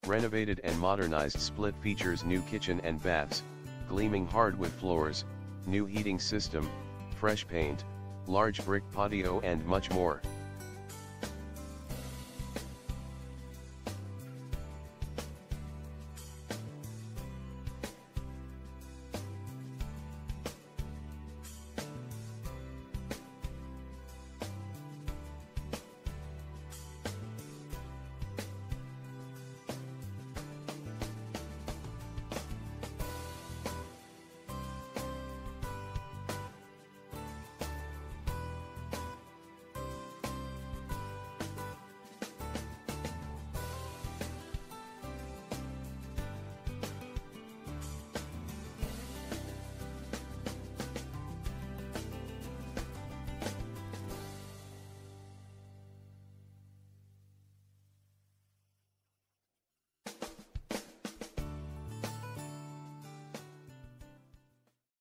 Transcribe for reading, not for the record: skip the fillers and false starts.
Renovated and modernized split features new kitchen and baths, gleaming hardwood floors, new heating system, fresh paint, large brick patio and much more.